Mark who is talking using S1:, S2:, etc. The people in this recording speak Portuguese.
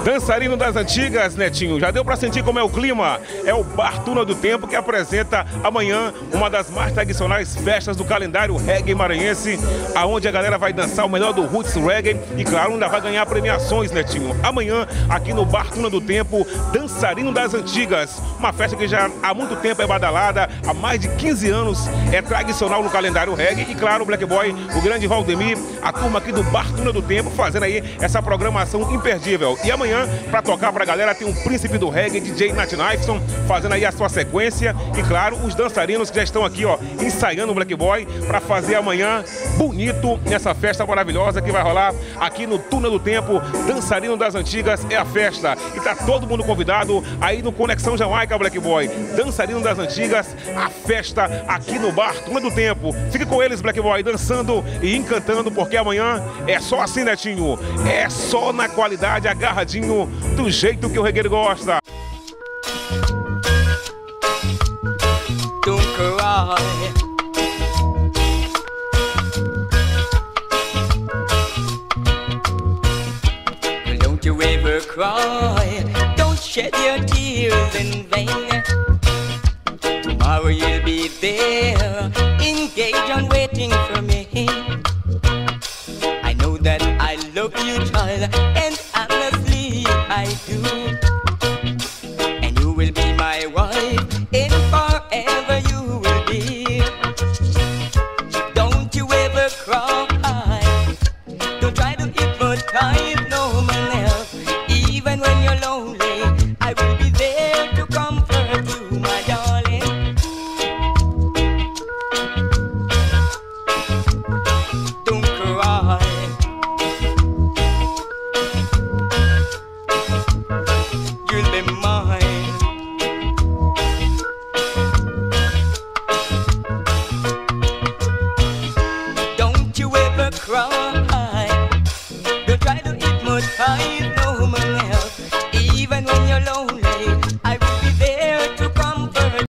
S1: Dançarino das antigas, Netinho, já deu para sentir como é o clima? É o Bar Tuna do Tempo que apresenta amanhã uma das mais tradicionais festas do calendário reggae maranhense, aonde a galera vai dançar o melhor do roots reggae e, claro, ainda vai ganhar premiações, Netinho. Amanhã, aqui no Bar Tuna do Tempo, Dançarino das Antigas, uma festa que já há muito tempo é badalada, há mais de 15 anos, é tradicional no calendário reggae e, claro, o Black Boy, o grande Valdemir, a turma aqui do Bar Tuna do Tempo, fazendo aí essa programação imperdível. E amanhã, para tocar pra galera, tem um príncipe do reggae, DJ Nat Knifeson, fazendo aí a sua sequência. E claro, os dançarinos que já estão aqui, ó, ensaiando o Black Boy para fazer amanhã bonito nessa festa maravilhosa que vai rolar aqui no Tuna do Tempo. Dançarino das Antigas é a festa. E tá todo mundo convidado aí no Conexão Jamaica, Black Boy. Dançarino das Antigas, a festa aqui no Bar Tuna do Tempo. Fique com eles, Black Boy, dançando e encantando, porque amanhã é só assim, Netinho. É só na qualidade, agarradinho, do jeito que o regueiro gosta.
S2: Don't cry. Well, don't you ever cry. Don't shed your tears in vain. Tomorrow you'll be there, engaged and waiting for me. I know that I love you, child, and honestly I do. And you will be my wife, and forever you will be. Don't you ever cry. Don't try to hypnotize no one else. Even when you're lonely, I will be there to comfort you, my darling. Don't cry. You'll be mine. Don't you ever cry. Don't try to hypnotize no one else. Even when you're lonely, I